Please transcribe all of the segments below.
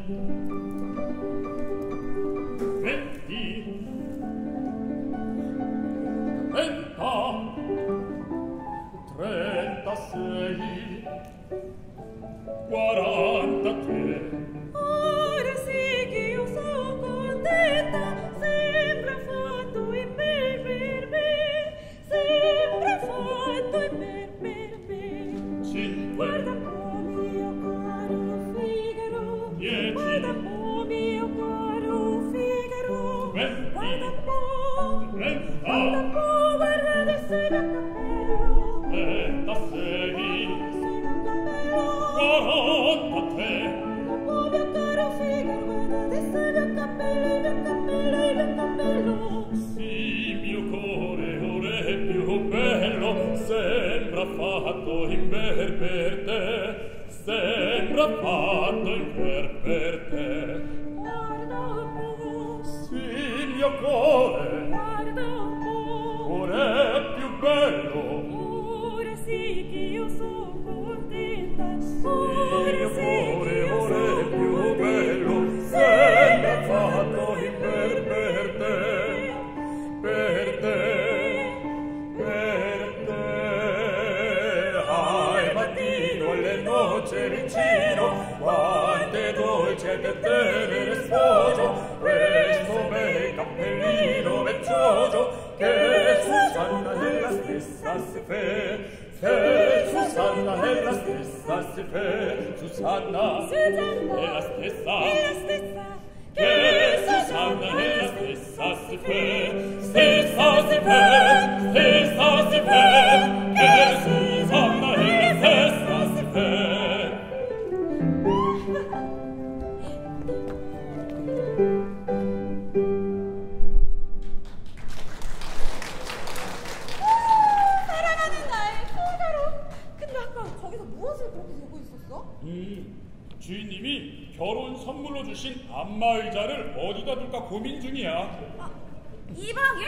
주인님이 결혼 선물로 주신 안마의자를 어디다 둘까 고민 중이야. 아, 이 방에?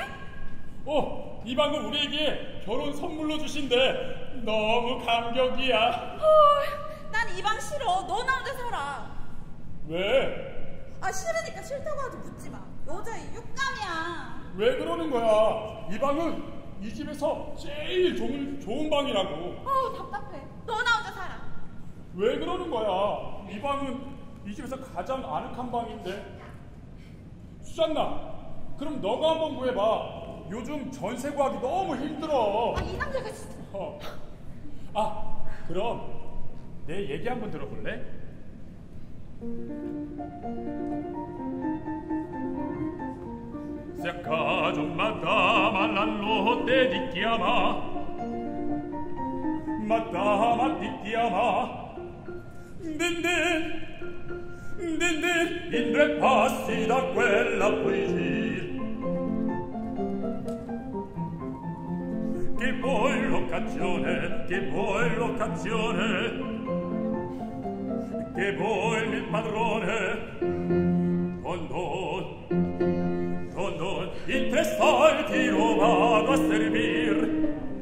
이 방을 우리에게 결혼 선물로 주신대. 너무 감격이야. 난 이 방 싫어. 너 나 혼자 살아. 왜? 싫으니까 싫다고 하지 묻지 마. 여자의 육감이야. 왜 그러는 거야? 이 방은 이 집에서 제일 좋은 방이라고. 답답해. 너 나 혼자 살아. 왜 그러는 거야? 이 방은 이 집에서 가장 아늑한 방인데. 수잔나, 그럼 너가 한번 구해봐. 요즘 전세 구하기 너무 힘들어. 이 남자가 진짜. 그럼 내 얘기 한번 들어볼래? Se a caso madama l'hanno ti chiama, madama ti chiama, din in 3 passi da quella puoi gir, che poi l'occasione, che poi il padrone, don, in 3 salti lo vado a servir.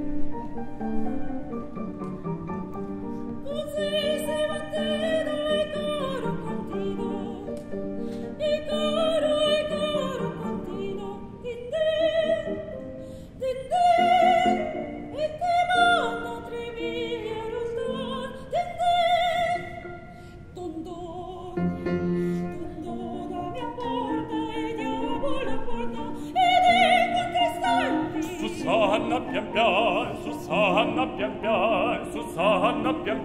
Susanna pian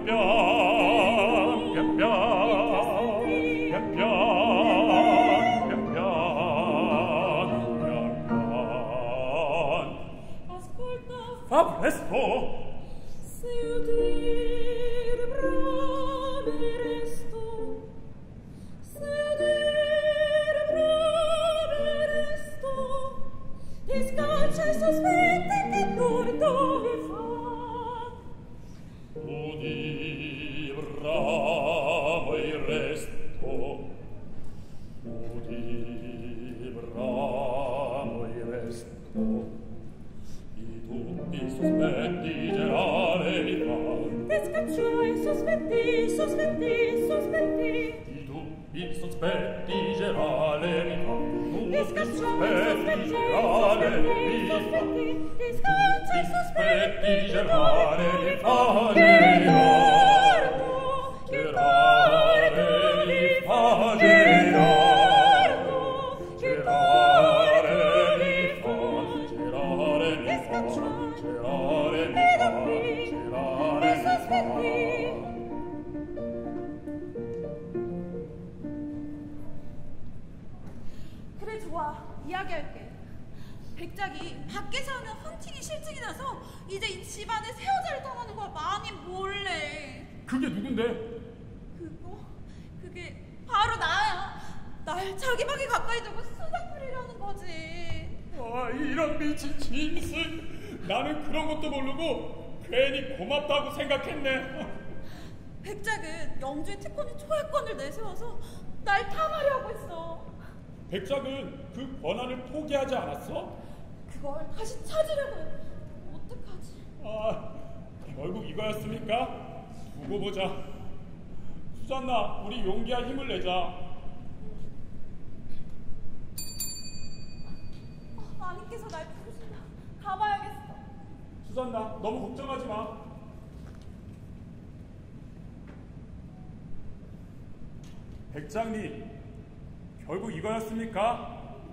ascolta, fa presto. Se udir braveresto, ti scaccia e sospetti che torto vi fa. Udir bravo il resto, i dubbi sospetti generale mi fa. Ti scacciò e sospetti, I dubbi ti sospetti gerale mi fa, tu ti sospetti gerale mi fa, ti sospetti gerale mi fa, gerale mi fa, 그래 좋아, 이야기할게. 백작이 밖에서 하는 헌팅이 실증이 나서 이제 이 집안에 새 여자를 떠나는 거야. 많이 몰래. 그게 누군데? 그게 바로 나야. 날 자기 방에 가까이 두고 수작 부리려는 거지. 아, 이런 미친 짐승. 나는 그런 것도 모르고 괜히 고맙다고 생각했네. 백작은 영주의 특권인 초월권을 내세워서 날 탐하려고 했어. 백작은 그 권한을 포기하지 않았어? 그걸 다시 찾으려고 해. 어떡하지? 아, 결국 이거였습니까? 두고 보자. 수잔나, 우리 용기할 힘을 내자. 마님께서 날 부르신다. 가봐야겠어. 수잔나, 너무 걱정하지 마. 백장님, 결국 이거였습니까?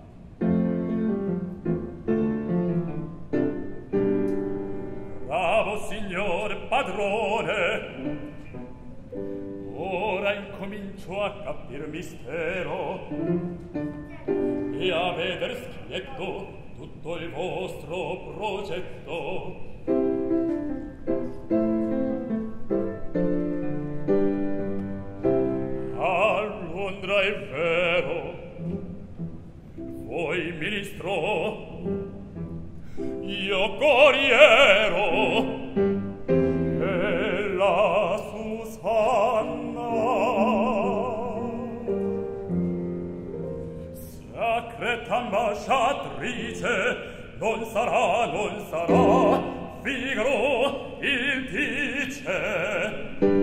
Bravo signore padrone, ora incomincio a capire mistero e a vedere schietto tutto il vostro progetto. A Londra è vero, voi ministro, io corriero e la Susanna sacreta ambasciatrice non sarà Figaro il dice.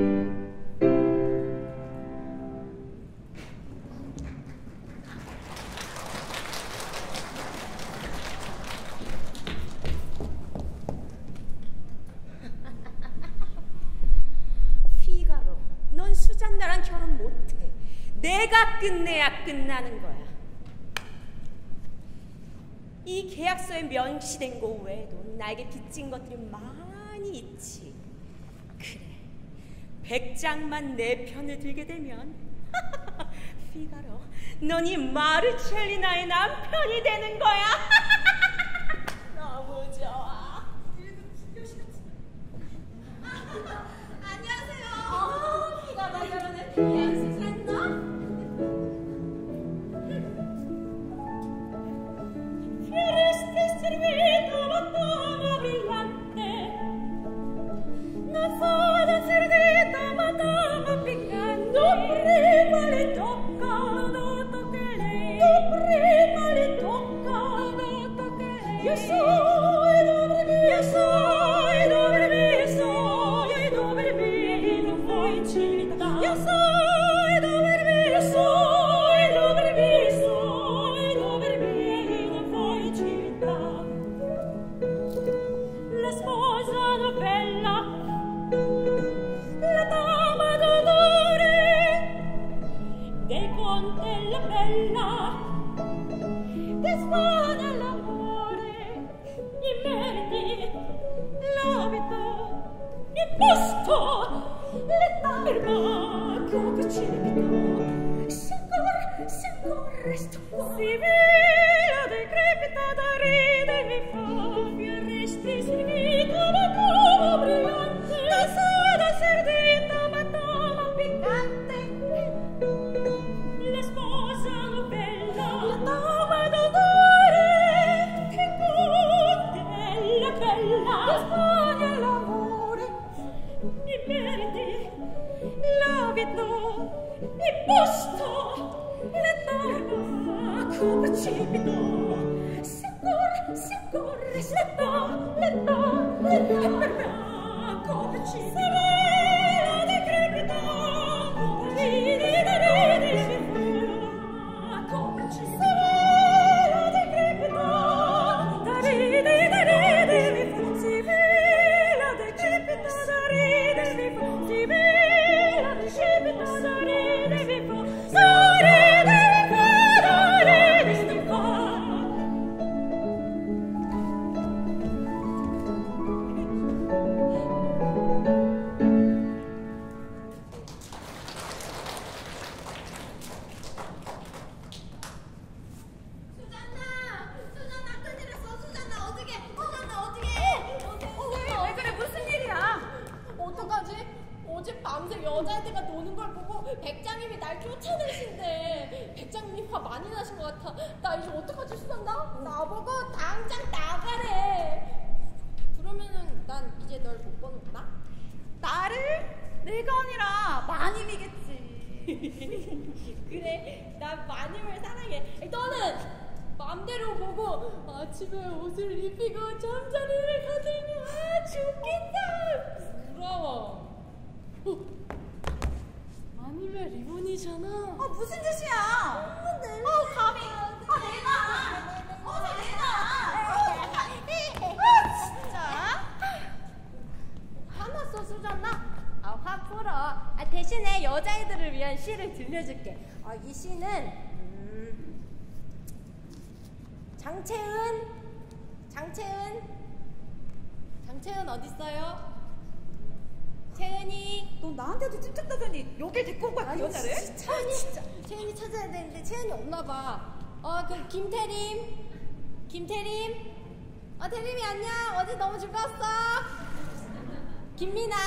나랑 결혼 못해. 내가 끝내야 끝나는 거야. 이 계약서에 명시된 거 외에도 나에게 빚진 것들이 많이 있지. 그래, 백장만 내 편을 들게 되면 피가로, 넌 이 마르첼리나의 남편이 되는 거야. 너무 좋아. 안녕하세요. 피가 나 결혼해. 수산나? Fioresti servito madonna brillante, non sono servita madonna piccante. Tu prima le tocca, non tocca lei. Tu prima le tocca, non tocca lei. Io so dove mi non vuoi città. Io so dove mi non vuoi città. La sposa novella, la dama d'onore del conte la bella, dispone l'amore, i meriti, l'abito, il posto, l'età per macro precipito. Se ancora resto qua, si vela decrepita da ride mi fa, mi resti servita ma come brillante, da soda servita ma toma piccante. La sposa novella, la dama d'onore, che conte la bella, dispone l'amore, i meriti, l'abito, il posto, l'età come precipito. Se ancora l'età per me come precipito. Se vela decrepita, ridi 백장님이 날 쫓아내신대. 백장님 화 많이 나신 것 같아. 나 이제 어떡하지, 수산나? 나보고 당장 나가래. 그러면은 난 이제 널 못 보는구나? 나를? 내가 아니라 마님이겠지. 그래, 난 마님을 사랑해. 너는 맘대로 보고 아침에 옷을 입히고 잠자리를 가들면 좋겠다. 부러워. 마님의 리본이잖아. 무슨 짓이야? 감히. 내놔. 어서 내놔. 진짜. 화났어, 수잔나? 화 풀어. 대신에 여자애들을 위한 시를 들려줄게. 이 시는 장채은 어딨어요? 채은이. 너 나한테도 찝쩍다더니 여길 데리고 온 거야, 그 여자를? 채은이 찾아야 되는데 채은이 없나봐. 그 김태림. 태림이 안녕. 어제 너무 즐거웠어. 김민아.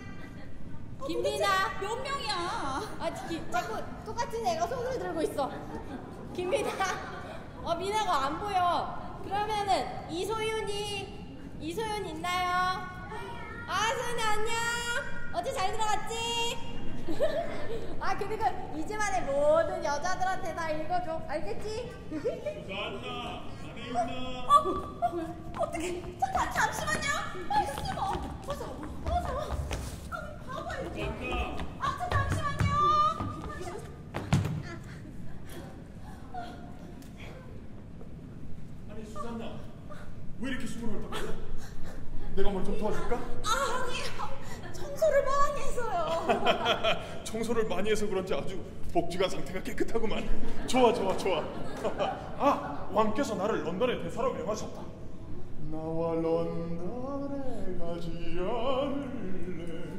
몇 명이야? 자꾸 똑같은 애가 손을 들고 있어. 김민아. 민아가 안 보여. 그러면은 이소윤 있나요? 소윤이 안녕. 어제 잘 들어갔지? 그리고 이제만의 모든 여자들한테 다 읽어줘. 알겠지? 수산나, 안에 있나? 어떡해. 잠시만요. 숨어. 어서. 바보야. 잠시만요. 아니 수산나, 왜 이렇게 숨을 헐떡거려? 내가 뭘 좀 도와줄까? 아니요. 청소를 많이 해서요. 청소를 많이 해서 그런지 아주 복지관 상태가 깨끗하구만. 좋아. 왕께서 나를 런던의 대사로 명하셨다. 나와 런던에 가지 않을래.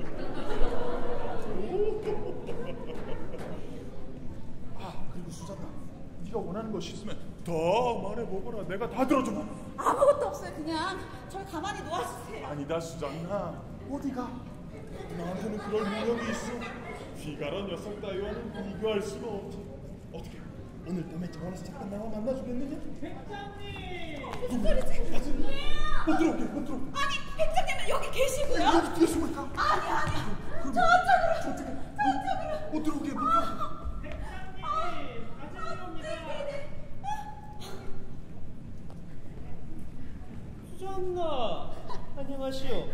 그리고 수잔나, 네가 원하는 것이 있으면 더 말해보거라. 내가 다 들어주마. 아무것도 없어요. 그냥 절 가만히 놓아주세요. 아니다 수잔나, 어디가? 나한테는 그럴 능력이 있어. 비가런 녀석 따위와는 비교할 수가 없지. 어떻게 오늘 밤에 정원에서 잠깐 나와 만나주겠느냐? 백장님! 무슨 소리지? 못 들어오게. 아니, 백장님은 여기 계시고요? 여기 뒤에 숨을까? 아니. 저쪽으로. 못 들어오게. 백장님! 아재입니다. 수잔나! 안녕하시오.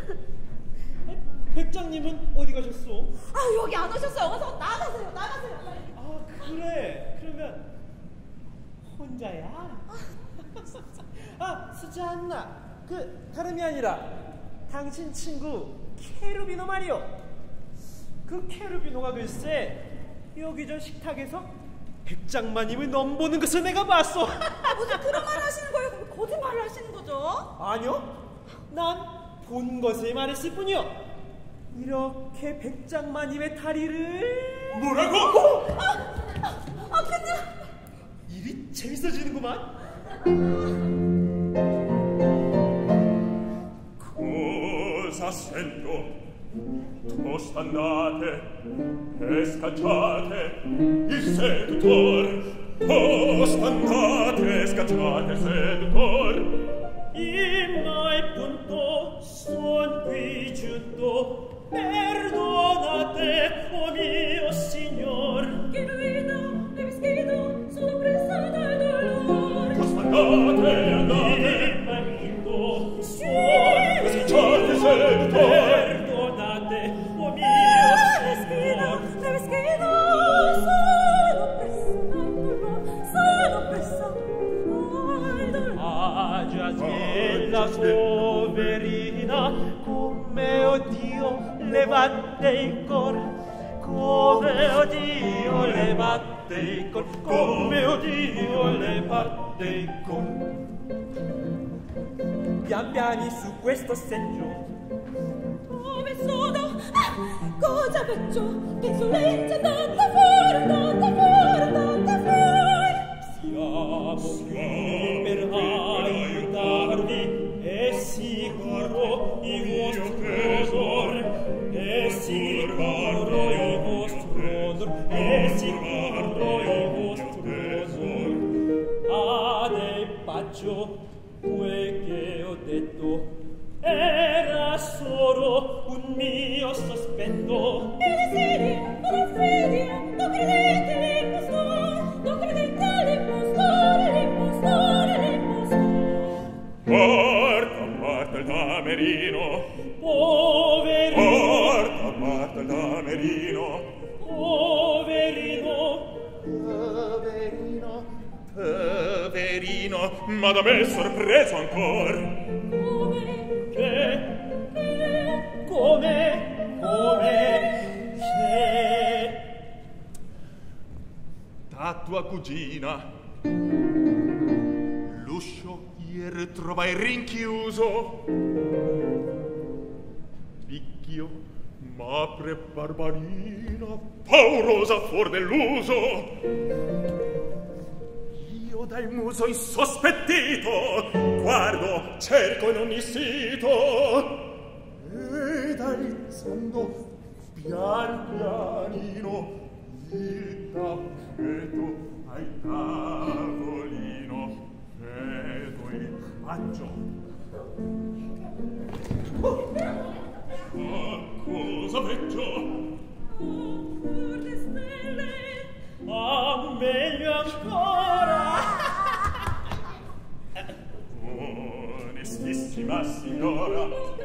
백장님은 어디 가셨소? 여기 안 오셨어요. 어서 나가세요. 빨리. 그래. 그러면 혼자야? 수잔나. 다름이 아니라 당신 친구 케루비노 말이오. 그 케루비노가 글쎄 여기 저 식탁에서 백장마님을 넘보는 것을 내가 봤소. 무슨 그런 말 하시는 거예요? 그럼 거짓말을 하시는 거죠? 아니요. 난 본 것을 말했을 뿐이요. 이렇게 백장마님의 다리를 뭐라고? 근데 일이 재밌어지는구만. Cosa sento? Ostannate, scacciate, il sedutore. Ostannate, scacciate, sedutore. In mai punto son qui giunto, perdonate, oh mio signor. che ruido, devi schido, sono presa dal dolore. Ostannate, andate, Il marito scacciate, sedutore. perdonate, oh mio signor. devi schido, sono presa dal dolore. La poverina, come odio le batte il cor, come odio le batte il cor, come odio le batte il cor. Pian piani su questo seggio, Dove sono? Cosa faccio? Penso legge, andate fuori. siamo qui per aiutarvi, è sicuro il vostro onor, è sicuro il vostro onor. splendor e sicuro il vostro tesor. Ade bacio, quel che ho detto era solo un mio sospetto. Il desiderio, una fredia, non credete l'impostore, non credete l'impostore, l'impostore, l'impostore. Porta, porta il damerino, Poverino, porta, porta il damerino, poverino, poverino, poverino, ma da me sorpreso ancor. Come, che Da tua cugina l'uscio ieri trovai rinchiuso. Picchio, m'apre barbarina, paurosa fuor dell'uso. Io dal muso insospettito guardo, cerco in ogni sito, ed alzando pian pianino il tappeto al tavolino vedo il paggio. Ma cosa veggio? Pure stelle. ah, meglio ancora. Onestissima signora,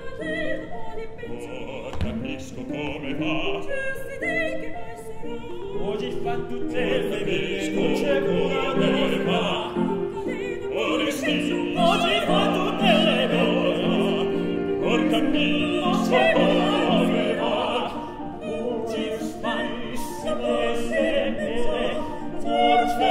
capisco come va. Giusti dei che mai sarà. Oggi fa tutte le mie c'è una come va. Onestissima, Oggi fa tutte le mie non capisco come va. Oggi fa sempre forse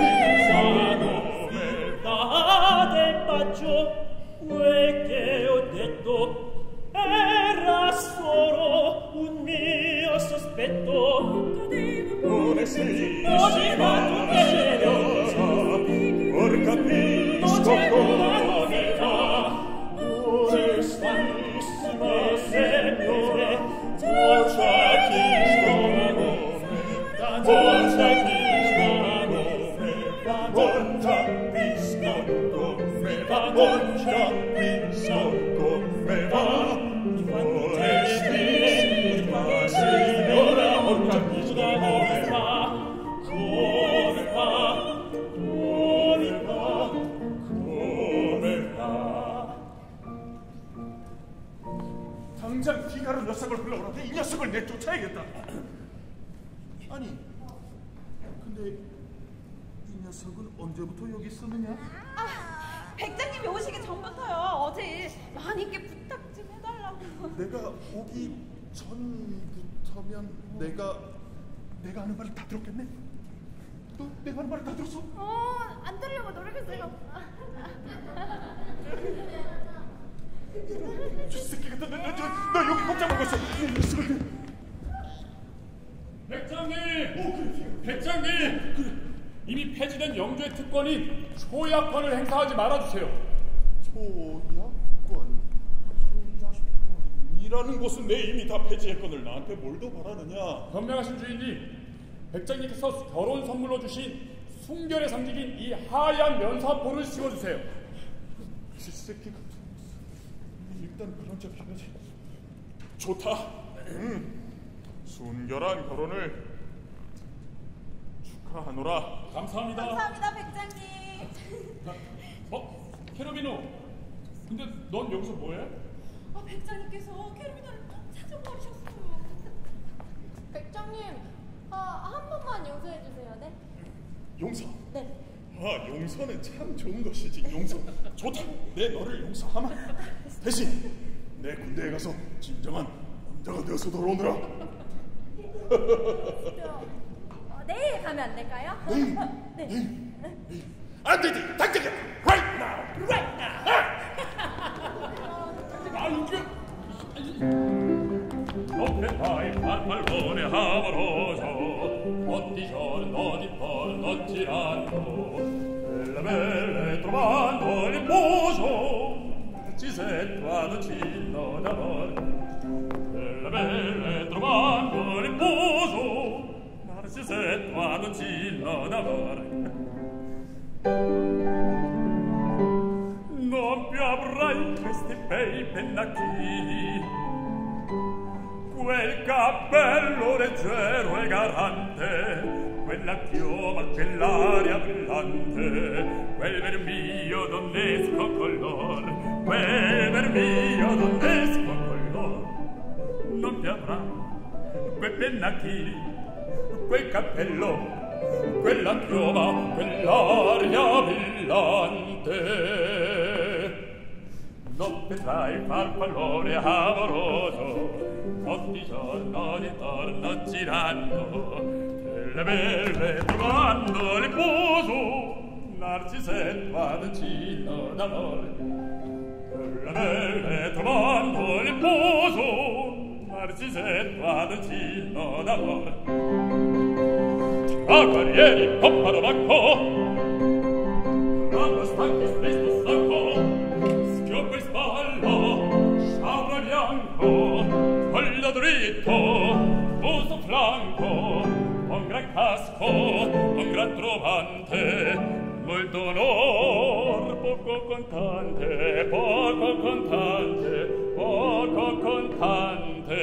Come date bacio quel che ho detto era solo un mio sospetto. onestissima Oggi fa tutte le signora, or capisco come va. Onestissima signora, or capisco come va. Or capisco come va. Or capisco come va. Or capisco come va. Onestissima signora, or capisco come va. Come va? Come va? Come va? 당장 비가루 녀석을 불러오라고 이 녀석을 내쫓아야겠다. 아니, 근데 이 녀석은 언제부터 여기 있었느냐? 아, 백장님이 오시기 전부터요. 어제 마님께 부탁 좀 해달라고. 내가 오기 전부터면 내가 하는 말을 다 들었겠네? 너 내가 하는 말을 다 들었어? 안 들으려고 노력했어요. 저 새끼 같은 너 여기 꼼짝 먹었어. 이 녀석을. 백장님! 백장님! 이미 폐지된 영주의 특권인 초약권을 행사하지 말아주세요. 초약권이라는 곳은 내 이미 다 폐지했거늘 나한테 뭘 더 바라느냐? 현명하신 주인님, 백장님께서 결혼 선물로 주신 순결의 상징인 이 하얀 면사포를 씌워주세요. 이 새끼 같은. 일단 그런 척 해야지. 좋다. 순결한 결혼을 축하하노라. 감사합니다. 감사합니다, 백장님. 캐로비노, 근데 넌 여기서 뭐해? 백장님께서 캐르비나를 꼭 찾아버리셨어요. 백장님, 한 번만 용서해 주세요. 네? 용서. 네. 용서는 참 좋은 것이지. 용서. 좋다. 내 너를 용서하마. 대신 내 군대에 가서 진정한 남자가 되어서 돌아오느라. 내일 가면 안 될까요? 내일? 네. 내일? 안 되지. 당장이야. Right now. Right now. Notte palmone amoroso, notti giorni, notti porno, notti tirando, belle belle trovando l'imposo, ci sento ad uccido d'amore, belle belle trovando l'imposo, si se toi non cillo d'amore. Non più avrai questi bei pennacchini, quel cappello leggero e garante, quella chioma, quell'aria brillante, quel vermiglio donnesco color, quel vermiglio donnesco color. Non ti avrà quei pennacchini, quel cappello, quella chioma, quell'aria brillante. Non vedrai farfallone amoroso, ogni giorno ritorno girando, le belle trovando riposo, Narcisetto adancino d'amore. Le belle trovando riposo, Narcisetto adancino d'amore. Tra guerrieri poppano banco, rammo stanchi spesso stanco, schioppo in spalla, sciabra bianco, collo dritto, muso flanco, un gran casco, un gran trovante, molto onor, poco contante, poco contante, poco contante.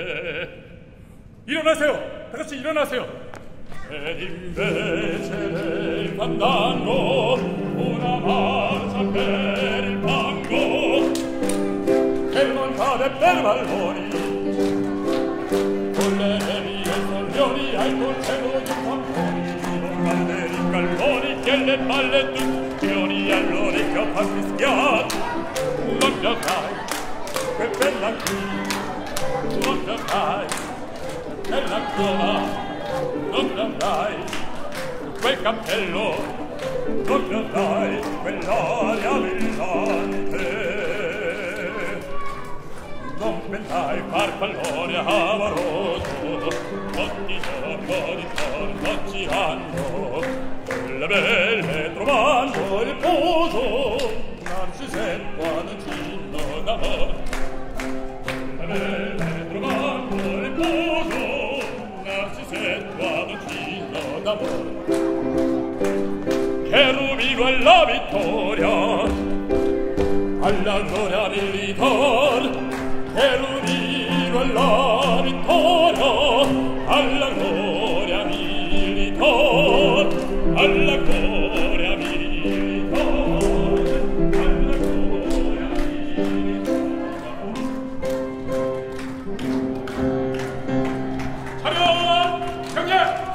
일어나세요! 다 같이 일어나세요! Ed invece del fandango una marcia per il fango che non cade per valloni, con le mie soglioni al colcello di tamponi, con calderi calloni che le palle tucchioni all'orecchio fa fischiar. Non ti avrai quel bella qui, non ti avrai bella chioma, non ti avrai quel cappello, non ti avrai quell'aria brillante. Non vedrai farfallone amoroso, ogni giorno ritorno girando, le belle trovando riposo, Narcisetto adancino d'amore. Le belle trovando riposo, Narcisetto adancino d'amore. Cherubino alla vittoria, alla gloria militar, Cherubino alla vittoria, alla gloria militar, alla gloria militar, alla gloria militar. 차렷! 경례!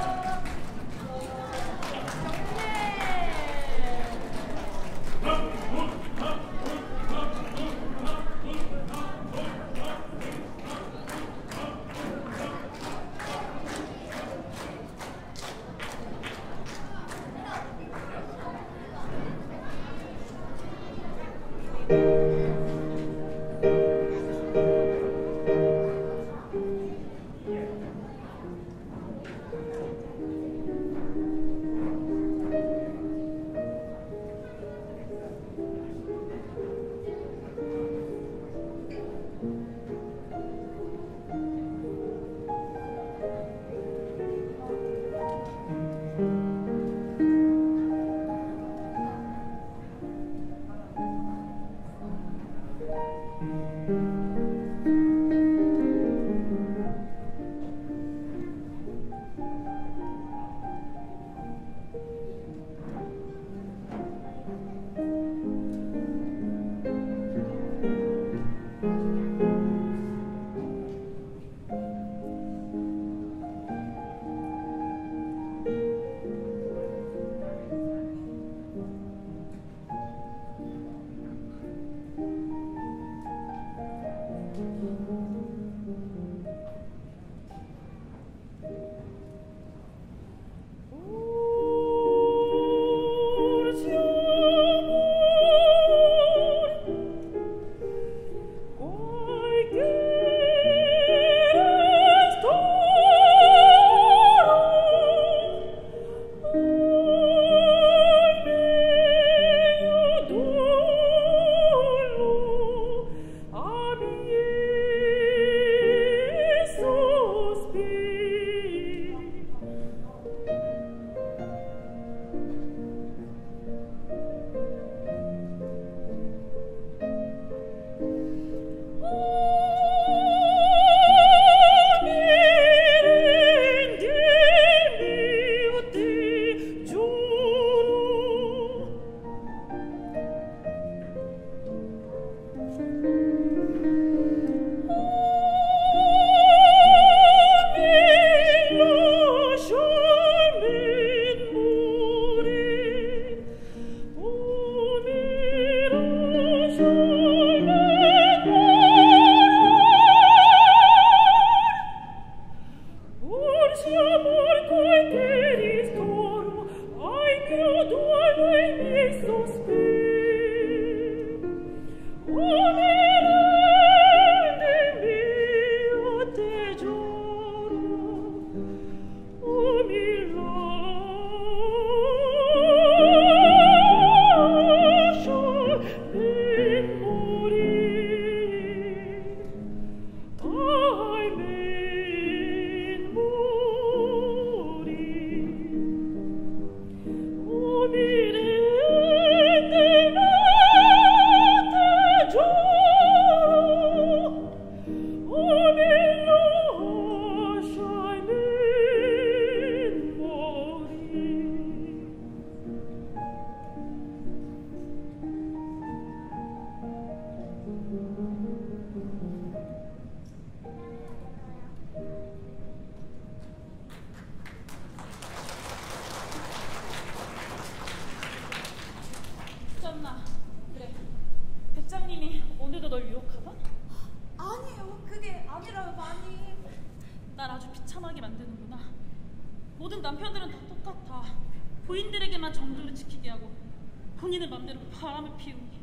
부인들에게만 정도를 지키게 하고 본인의 맘대로 바람을 피우니.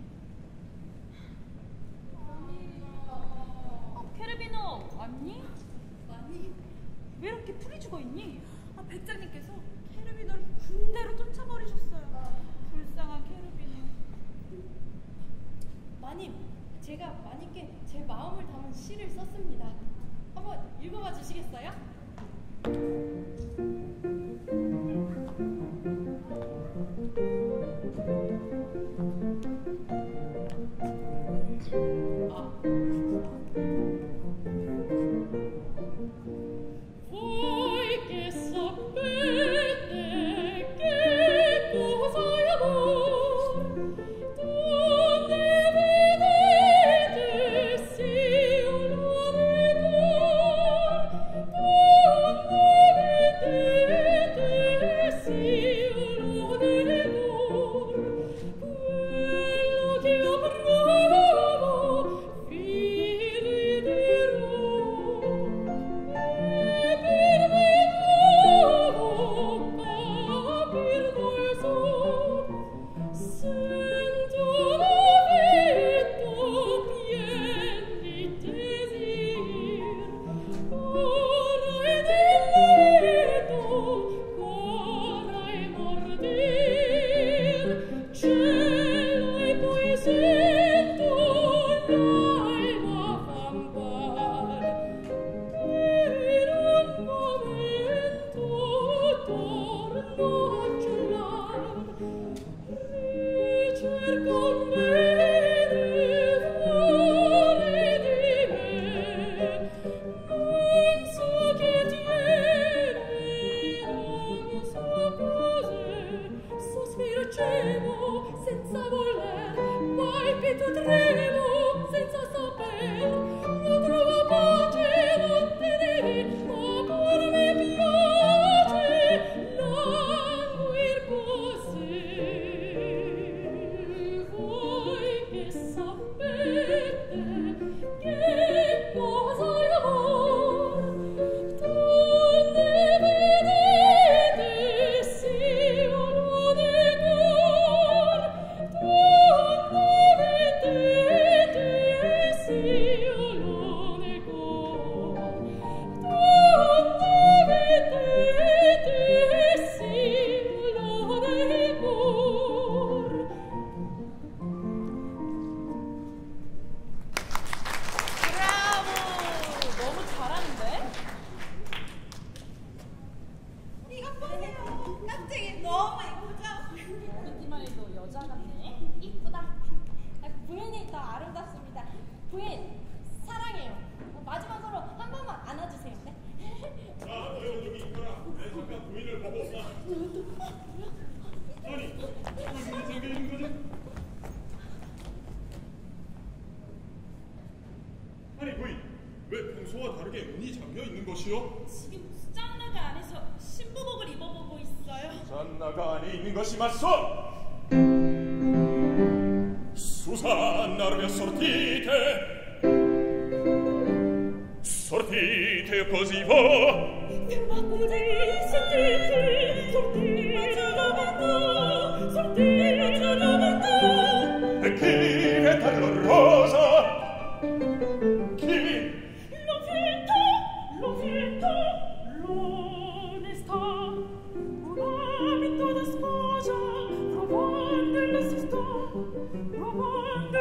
캐르비너 왔니? 아니, 왜 이렇게 풀이 죽어있니? 백장님께서 캐르비너를 군대로 쫓아버리셨어요. 불쌍한 캐르비너. 마님, 제가 마님께 제 마음을 담은 시를 썼습니다. 한번 읽어봐 주시겠어요? Voi che sapete che cosa è amor, donde vedete sì un rigor, donde vedete sì un rigor, quello che approvo vi riderò. Senza voler, poi tu tremo, senza saper, non trovo pace, non te devi, ma pur mi piace languir così. Voi che sapete che cosa è amor, donde vedete sì o non è cor, donde vedete sì o non è cor, donde vedete sì o non è cor. 브라보! 너무 잘하는데? 이것 보세요. 깍쟁이 너무 예쁘죠? 머리띠만 해도 여자 같네. 이쁘다. 부인이 더 아름답습니다. 부인, 사랑해요. 마지막으로 한 번만 안아주세요. 네? 자, 너희는 여기 있거라. 내 잠깐 부인을 보고 오라. 아니, 무슨 생겨 있는 거지? 아니, 부인, 왜 평소와 다르게 문이 잠겨 있는 것이오? 지금 수장나가 안에서 신부복을 입어보고 있어요. 잔나가 안에 있는 것이 맞소? Susanna sortite così va Ma così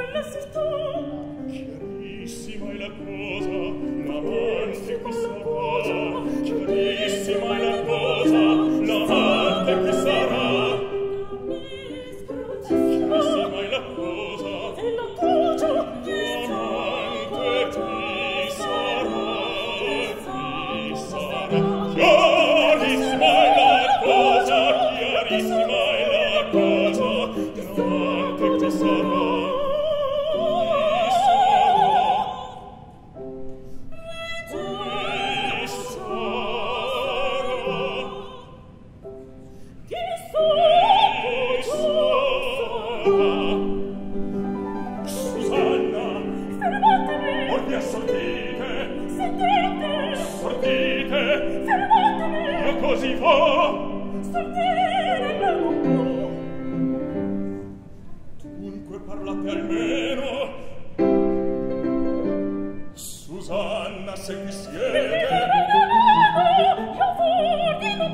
Chiarissima è la cosa, l'amante qui sarà. Chiarissima è la cosa, l'amante qui sarà. Chiarissima è la cosa, l'amante qui sarà. Chiarissima è la cosa, chiarissima è la cosa, l'amante qui sarà. Così fa dunque parlate almeno. Susanna, se qui siete io fuori non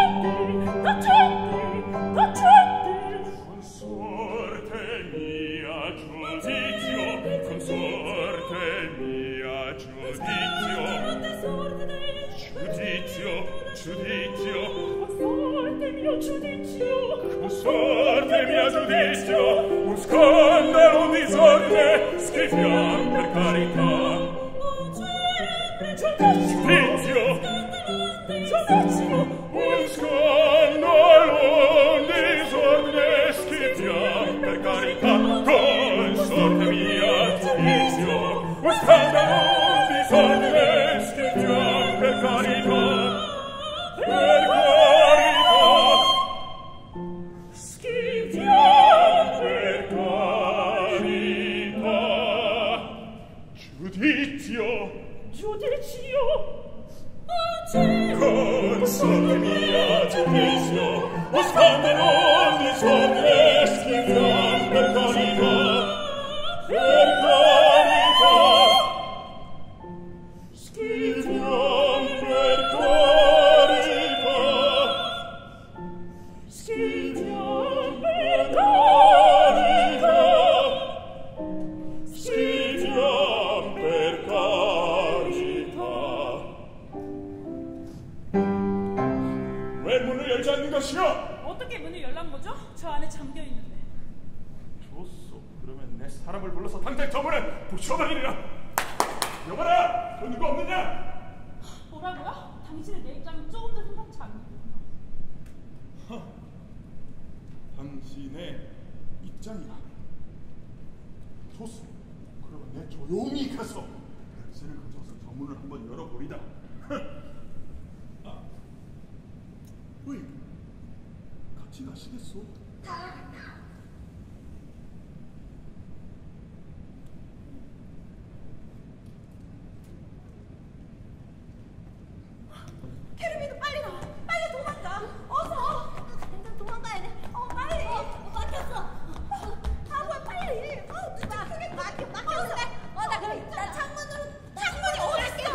t'accetti consorte mia giudizio, consorte mia giudizio, giudizio, consorte mio giudizio, consorte mio giudizio, un scandalo, un disordine, scriviam per carità. Giudizio, un scandalo, un disordine, scriviam per carità. Consorte mia giudizio, un scandalo, un disordine, scriviam per carità. Per carità, scriviam per carità. Giudizio, consorte mia giudizio, o scandalo, disordine, scriviam per carità. Per carità, scriviam per carità. Scriviam per carità. Scriviam per carità. 왜 문을 열지 않는 것이오? 어떻게 문을 열란 거죠? 저 안에 잠겨 있는데. 좋소. 그러면 내 사람을 불러서 당장 저 문을 부셔버리리라. 여봐라, 너 누구 없느냐? 뭐라고요? 당신의 내 입장은 조금 더 생각지 않는데. 당신의 입장이라. 좋소. 그러면 내 조용히 가서 열쇠를 가져와서 저 문을 한번 열어보리다. 아, 왜 같이 가시겠소? 케르비도 빨리 나와. 빨리 도망가. 어서. 당장 도망가야 돼. 빨리. 막혔어. 뭐야 빨리. 누가 크게 막혔어. 나 그럼 나 창문으로. 창문이 어딨어?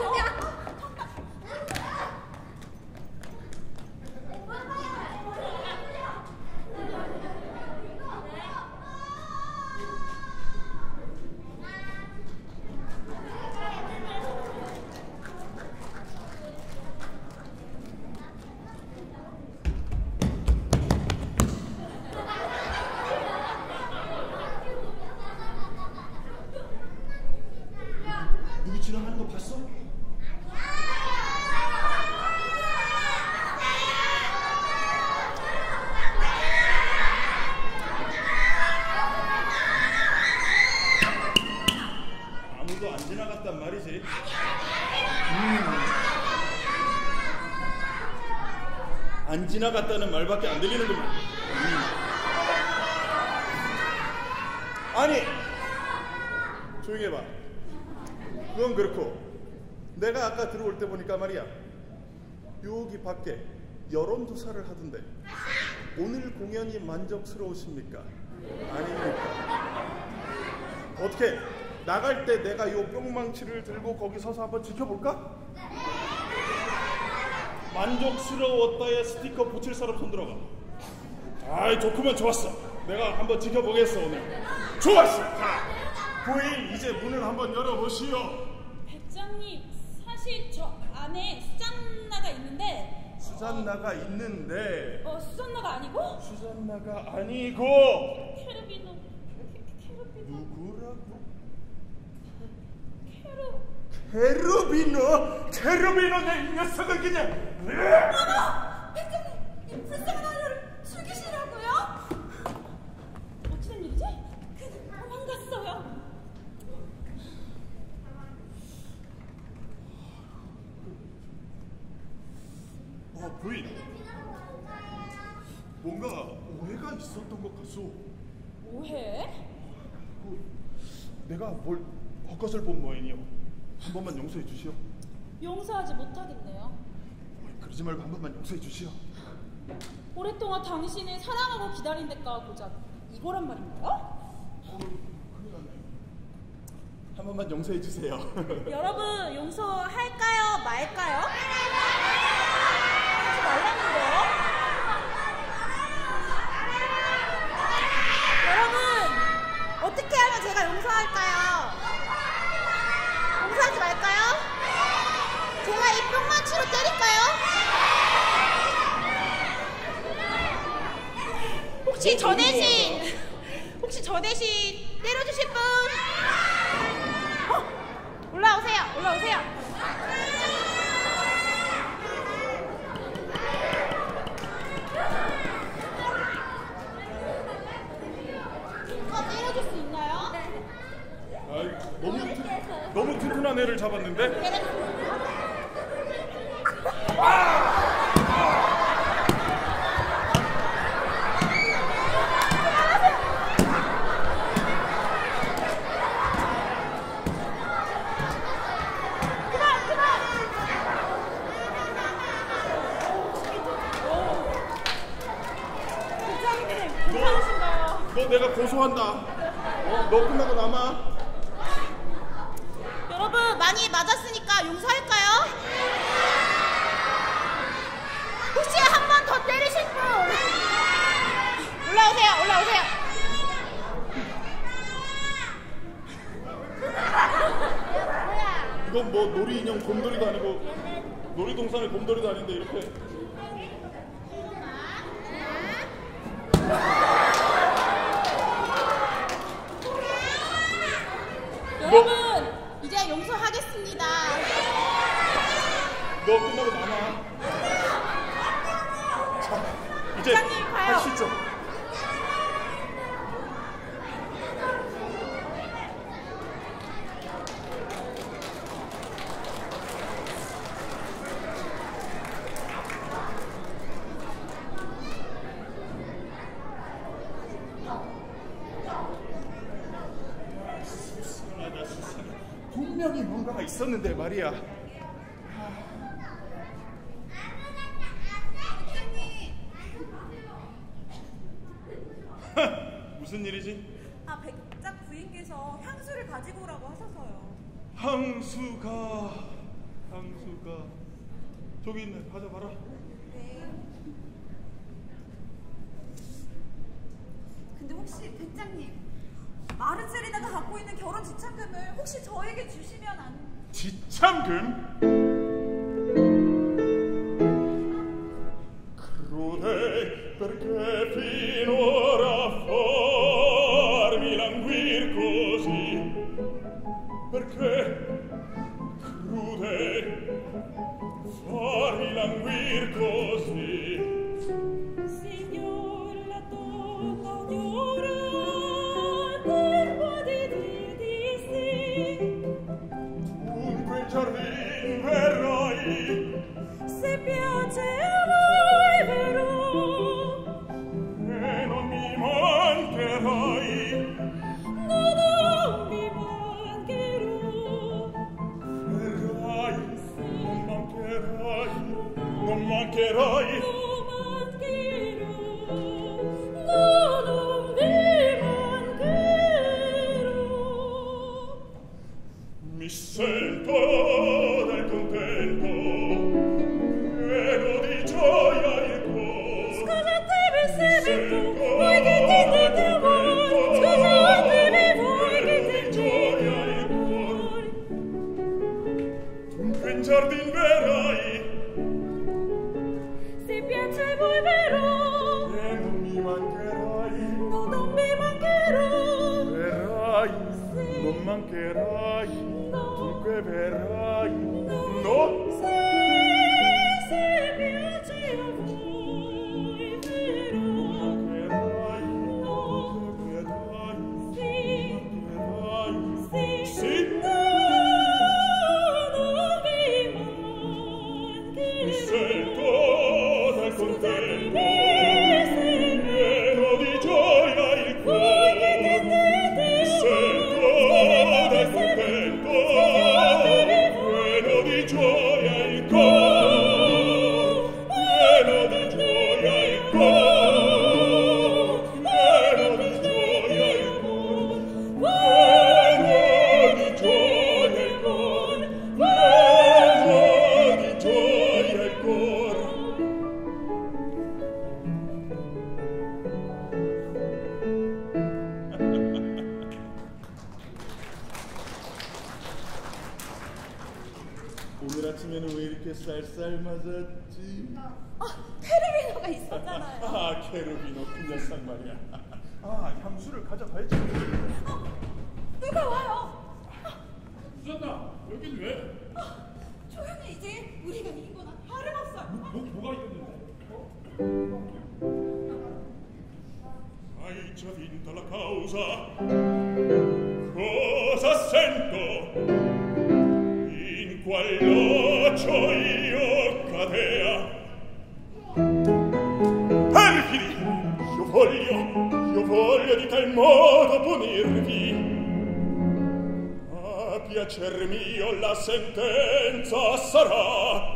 누구 지나가는 거 봤어? 아무도 안 지나갔단 말이지. 안 지나갔다는 말밖에 안 들리는구만. 아니, 조용히 해봐. 그건 그렇고 내가 아까 들어올 때 보니까 말이야, 여기 밖에 여론조사를 하던데 오늘 공연이 만족스러우십니까? 아닙니까? 어떻게 나갈 때 내가 요 뿅망치를 들고 거기 서서 한번 지켜볼까? 만족스러웠다에 스티커 붙일 사람 손 들어가. 아이, 좋구만. 좋았어. 내가 한번 지켜보겠어. 오늘 좋았어. 자, 부인, 이제 문을 한번 열어보시오. 백장님, 사실 저 안에 수잔나가 있는데. 수잔나가 있는데. 수잔나가 아니고? 수잔나가 아니고. 케르비노. 누구라고? 케르비노. 케르비노 내 이 녀석을 그냥. 어머! 백장님, 불쌍한 아이를 죽이시려고요? 어찌된 일이지? 그는 도망갔어요. 부인, 뭔가 오해가 있었던 것 같소. 오해? 내가 뭘 헛것을 본 모양이요. 한 번만 용서해 주시오. 용서하지 못하겠네요. 그러지 말고 한 번만 용서해 주시오. 오랫동안 당신을 사랑하고 기다린 대가 고작 이거란 말인가요? 큰일 났네요. 한 번만 용서해 주세요. 여러분, 용서할까요? 말까요? 하지 말라는데요? 여러분, 어떻게 하면 제가 용서할까요? 용서하지 말까요? 제가 이 뿅망치로 때릴까요? 혹시 저 대신 때려주실 분? 올라오세요. 때려줄 수 있나요? 너무 튼튼한 애를 잡았는데. 너 내가 고소한다. 너 끝나고 남아. 여러분, 많이 맞았으니까 용서할까요? 혹시 한 번 더 때리실 분? 올라오세요. 이건 뭐 놀이 인형 곰돌이도 아니고 놀이동산의 곰돌이도 아닌데 이렇게. 여러분, 이제 용서하겠습니다. 너 끝나고 남아. 자, 이제 부장님, 가요. 하시죠. 분명히 뭔가가 있었는데 말이야. 무슨 일이지? 백작 부인께서 향수를 가지고 오라고 하셔서요. 향수가 저기 있네. 가져봐라. 네. 근데 혹시 백장님, 마르셀리나가 갖고 있는 결혼 지참금을 혹시 저에게 주시면 안... 지참금? Crudei perché finora farmi languir così, perché crudei farmi languir così. Signor, la donna ognora non può dir di sì. Dunque in giardin verrai, Se piace a voi verrò, e non mi mancherai. non mi mancherò. Verrai, non mancherai, non mancherai. piace volverò e non mi mancherai, no, non mi mancherò, verrai, sì, non mancherai, no, dunque verrai, no, no? sì, se piace a voi verrò, Mancherai, no, verrai, sì, mancherai, sì, sì, no, non vi mancherò. sento dal contento, Se pieno di gioia il voi mi cuore, tendete sento dal contento, pieno di gioia il cuore, pieno di gioia il cuore, pieno di gioia il cuore, pieno di gioia il cuore, pieno di gioia il cuore. 오늘 아침에는 왜 이렇게 쌀쌀맞았지? 테레비너가 있었잖아요. 아, 케르비노 그 녀석 말이야. 아, 향수를 가져가야지. 누가 와요? 수잔나, 여긴 왜? 조용히 이제 우리가 이긴 거나 다름없어. 뭐가 있었는데? Hai già vinta la causa. Cosa sento? In qual loccio io cadea. Perfidi! Io voglio di tal modo punirvi. A piacer mio la sentenza sarà.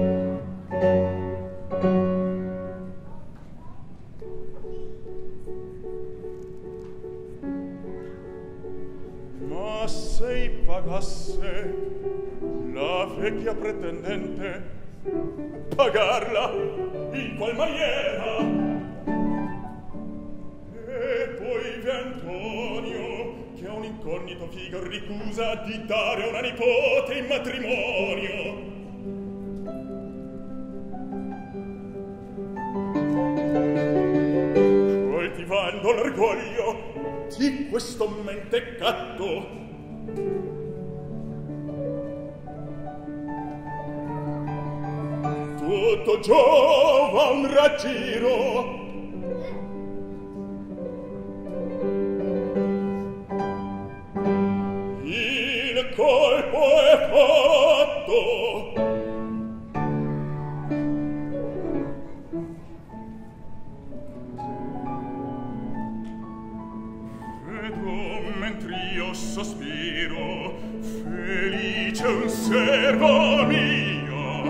Ma se pagasse la vecchia pretendente, pagarla in qual maniera? E poi vi Antonio, che a un incognito figo ricusa di dare una nipote in matrimonio. Coltivando l'orgoglio di questo mentecatto, tutto giova un raggiro. Il colpo è fatto. Mentr'io sospiro, felice un servo mio.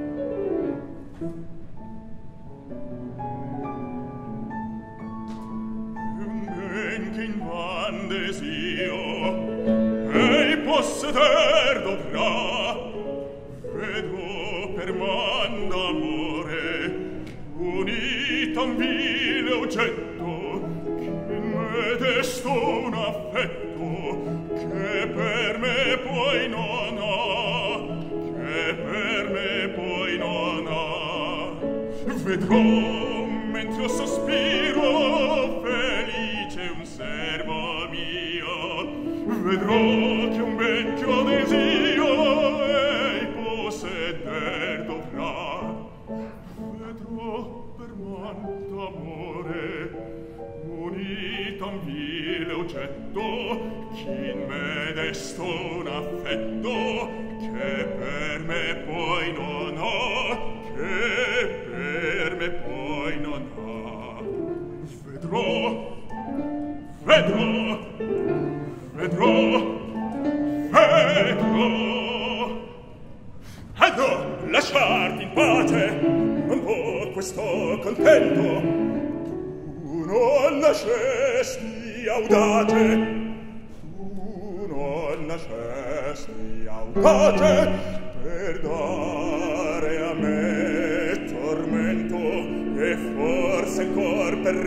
Ben che in van desio ei posseder dovrà, vedo per man d'amore unita un vile oggetto, che desto un affetto che per me poi non ha, che per me poi non ha. Vedrò mentre io sospiro, felice un servo mio, vedrò che un vecchio desio ei posseder dovrà, vedrò per man d'amore unita un vile oggetto, chi in me desto un affetto che per me poi non ha, che per me poi non ha. Vedrò, vedrò, vedrò, vedrò. Ado, lasciarti in pace, non può questo contento. Tu non nascesti audace, tu non nascesti audace per dare a me tormento e forse ancor per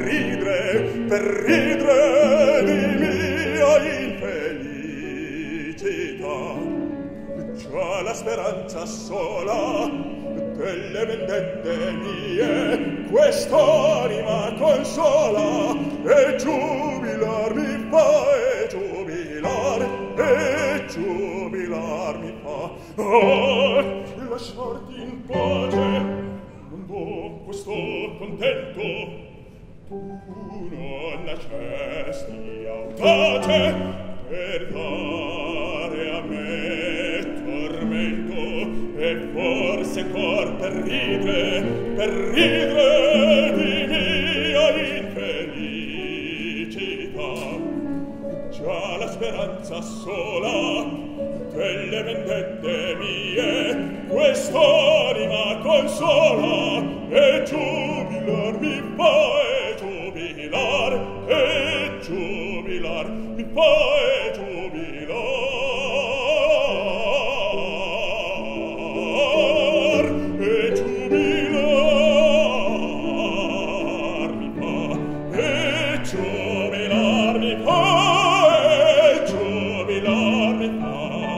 ridere di mia infelicità. Già la speranza sola delle vendette mie, quest'anima consola, e giubilar mi fa, e giubilar mi fa. Lasciarti in pace, non dopo sto contento, tu non nascesti audace per dare a me tormento, e forse cor per ridere di mia infelicità. Già la speranza sola delle vendette mie, quest'anima consola, e giubilar mi fa, e giubilar mi fa, e giubilar mi fa, e giubilar mi fa, e giubilar mi fa.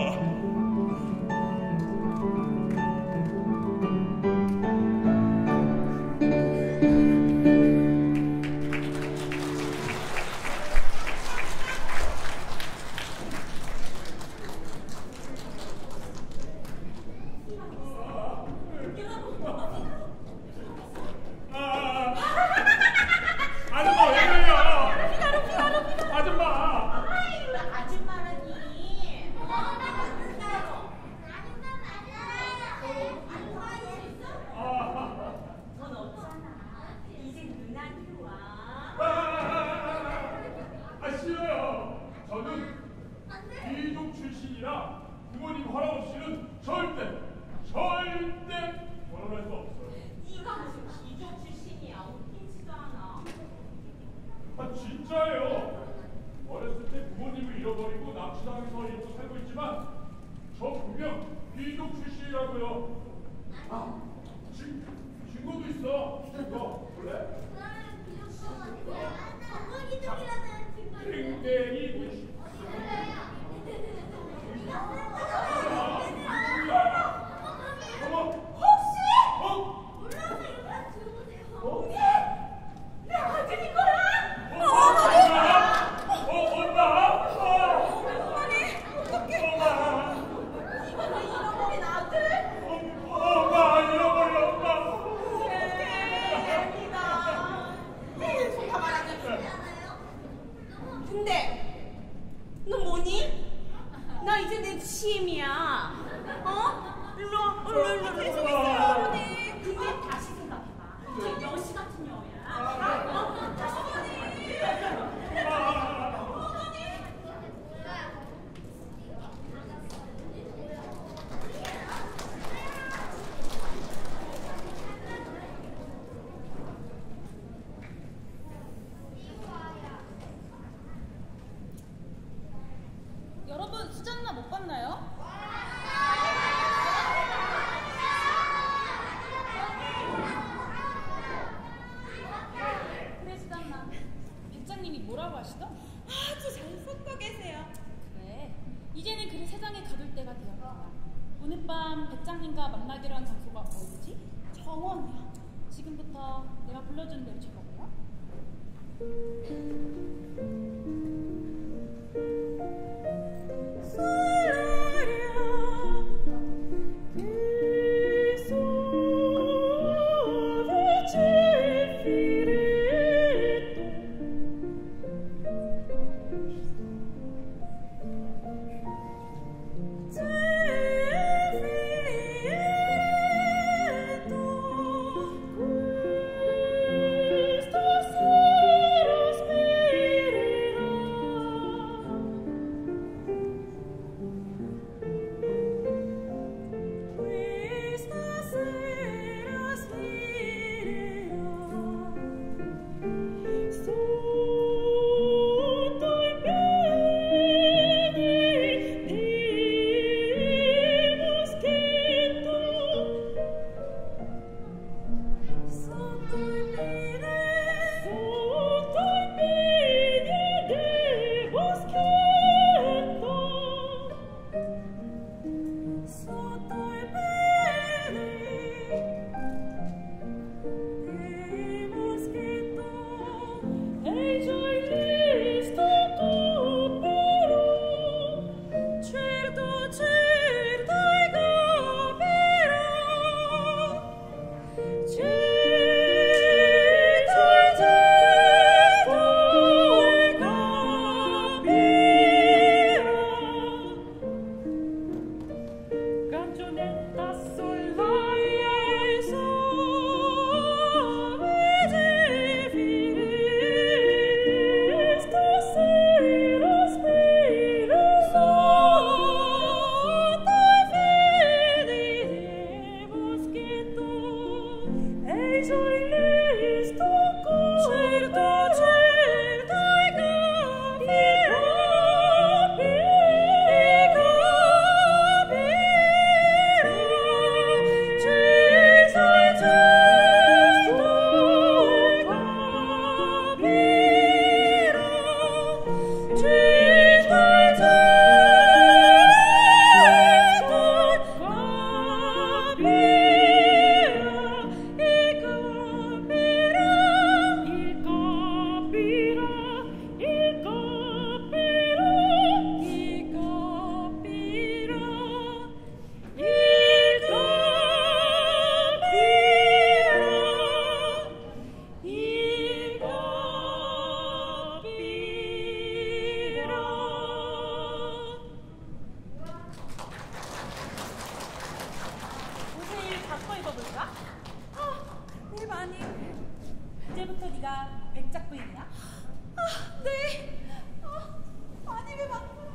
아줌마 왜 그래요? 아줌마. 아이고 아줌마라니. 넌 없잖아. 이제 누나한테 와. 싫어요. 저는 귀족 출신이라 부모님 허락 없이는 절대 결혼할 수 없어요. 네가 무슨 귀족 출신이야. 웃기지도 않아. 진짜예요. 어렸을 때 부모님을 잃어버리고 납치당해서 이러고 살고 있지만 저 분명 귀족 출신이라고요. 증거도 있어. 이거 볼래? 땡땡이 무시. 근데 너 뭐니? 나 이제 내 CM이야. 일로 와. 근데 다시 생각해봐. 저 여시 같은 여우야. 다시 보니. 여러분 수잔나 못 봤나요? 그래 수잔나, 백장님이 뭐라고 하시던? 아주 잘 섞어 계세요. 그래, 이제는 그리 세상에 가둘 때가 되었구나. 오늘 밤 백장님과 만나기로 한 장소가 어디지? 정원이야. 지금부터 내가 불러주는 대로 쳐볼까? Questo sera 네가 백작 부인이야? 아, 네. 아니 왜 막말하니?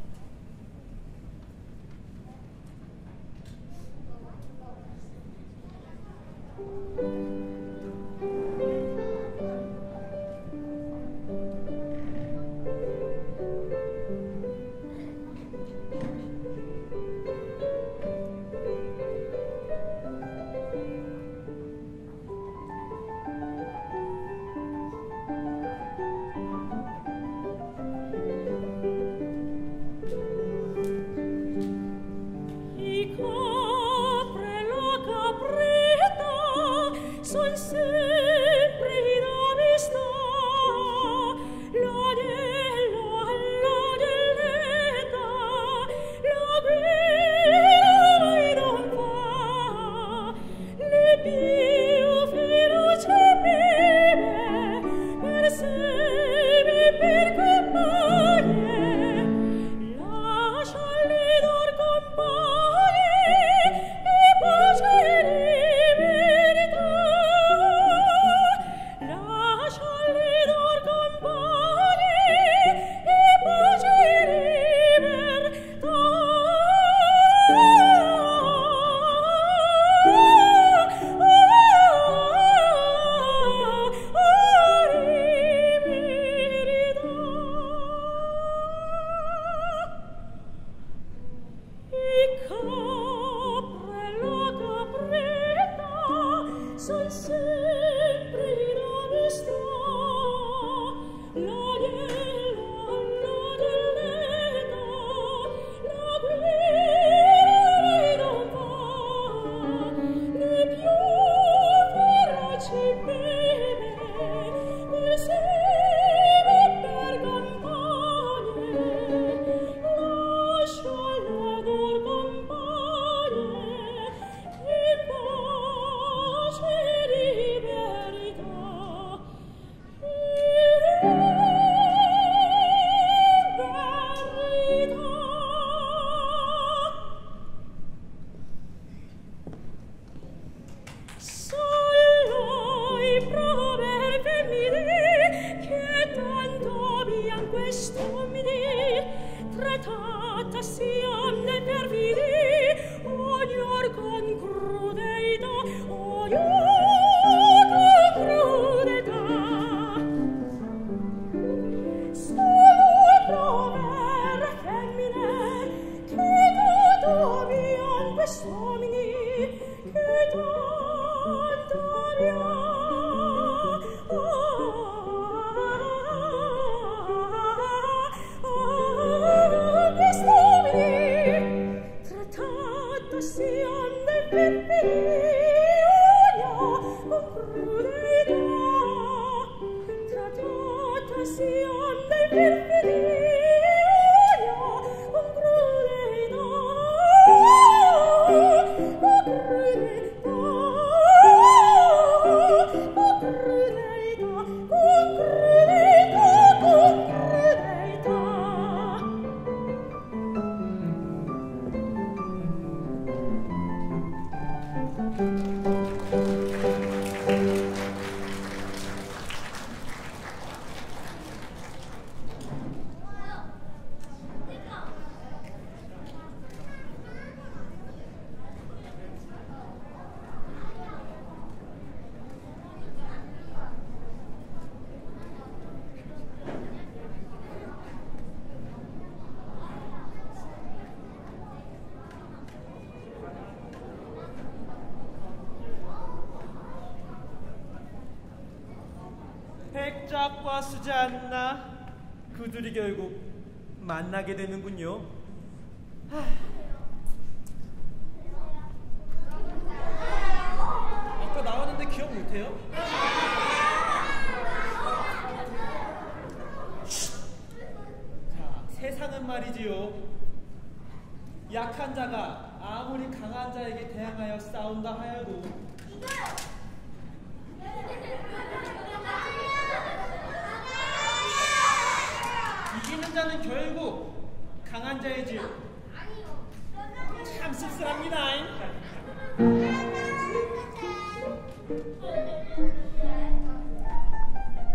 백작과 수잔나 그들이 결국 만나게 되는군요. 아까 나왔는데 기억 못해요? 자, 세상은 말이지요. 약한 자가 아무리 강한 자에게 대항하여 싸운다 하여도 이기는 자는 결국 강한 자이지요. 참 씁쓸합니다.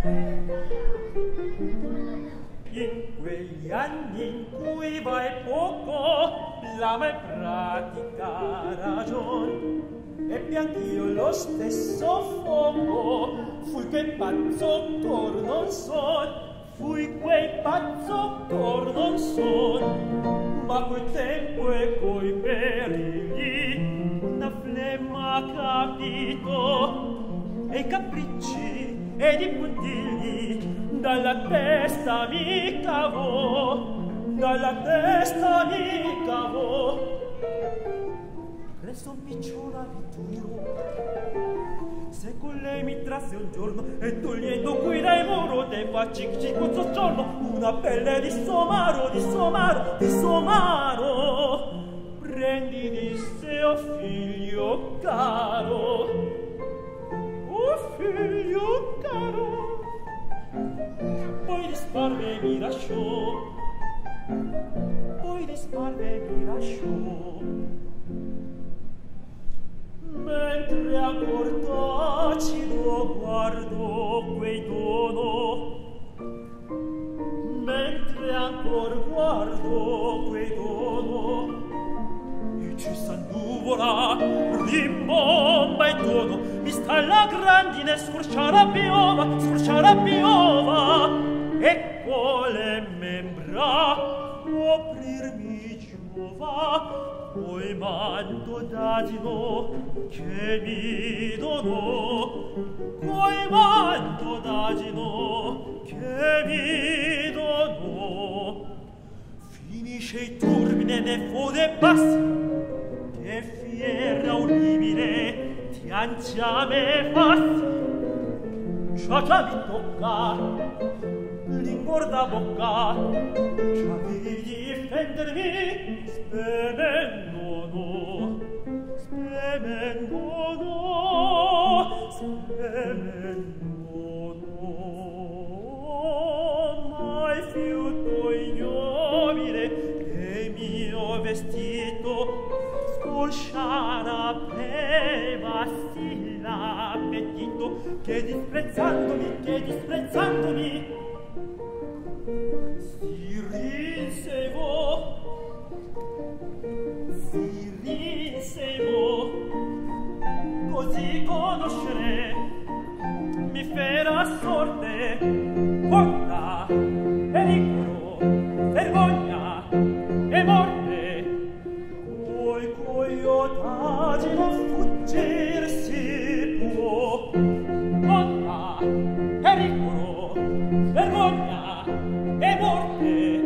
In quegli anni in cui vai poco la malpratica ragion, ebbi anch'io lo stesso fuoco, fui quel pazzo ch'or non son, fui quel pazzo ch'or non son, ma quel tempo e coi perigli una flemma capito, e i capricci ed i puntigli dalla testa mi cavò, dalla testa mi cavò. Presto picciola mi giuro, se con lei mi trasse un giorno e togliendo qui dai muro dei facci un soggiorno una pelle di somaro, di somaro, di somaro. Prendi, disse, o figlio caro, o figlio caro. Poi di sparve mi lasciò, poi di sparve mi lasciò. Mentre ancor tacido guardo quei dono, mentre ancor guardo quei dono, e ci s'annuvola, rimbomba il dono, mi sta la grandine scorciare a piova, ecco le membra coprirmi giova. Poi mando d'asino che mi donò, poi mando d'asino che mi donò. Finisce il turbine ne fode bassi, che fiera unibile ti anciame fassi. Già mi tocca l'ingorda bocca, già vi difendermi spemendono, spemendono, spemendono. Ma il fiuto ignobile che mio vestito scosciara per vacilla appetito, che disprezzandomi si rinsevò, così conoscere mi fera sorte, porta, pericolo, vergogna e morte. Coi otagino fuggir si può, porta, pericolo, vergogna e morte.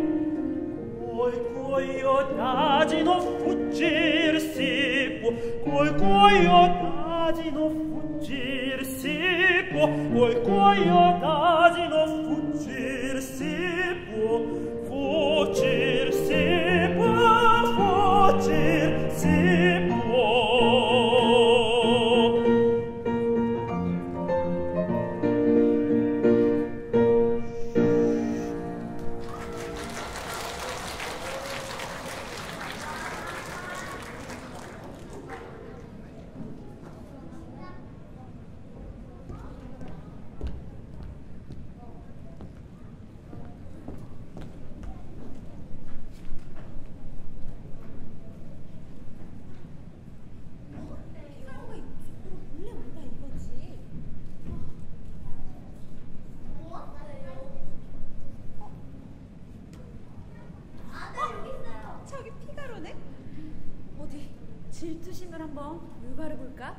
Coi otagino fuggir si può, coi otagino fuggir si può, coi otagino fuggir si può, fuggir si può, fuggir si può. 질투심을 한번 유발해 볼까?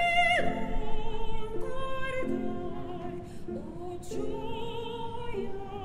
Gioia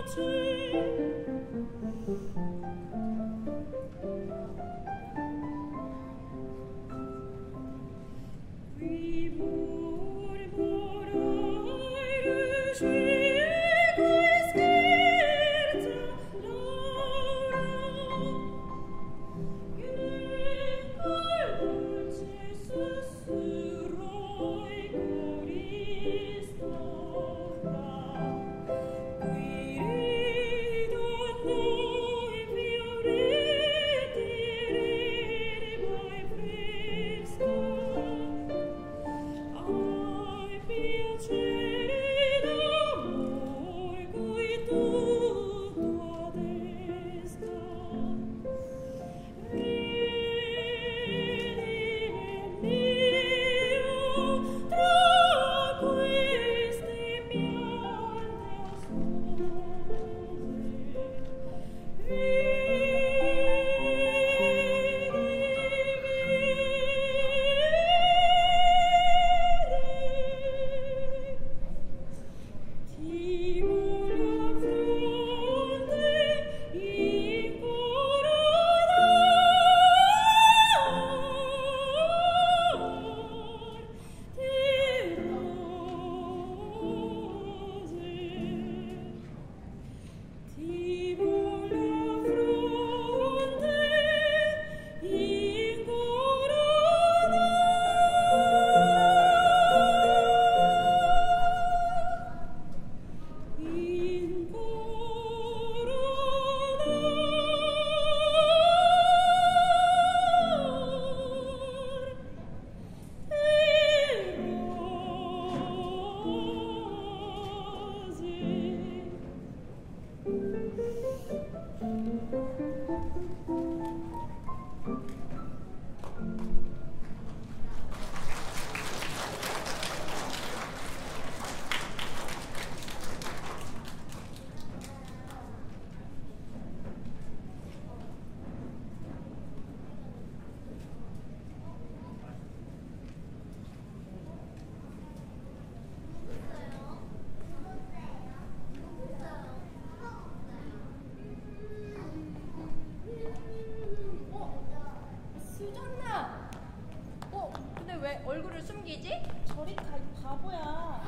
왜 얼굴을 숨기지? 저리 가, 이 바보야.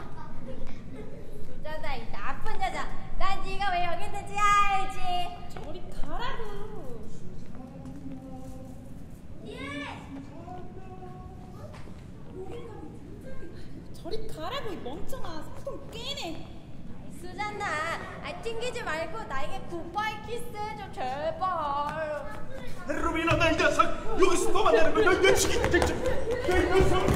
수자다, 이 나쁜 여자. 난 네가 왜 여기 있는지 알지? 저리 가라고. 저리 가라고, 이 멍청아. 손 깨네. 수잔나, 튕기지 말고 나에게 굿바이 키스 해줘, 제발. 루비나, 나 이 녀석 여기서 더 만나는 거 내 죽이겠지. 이 녀석.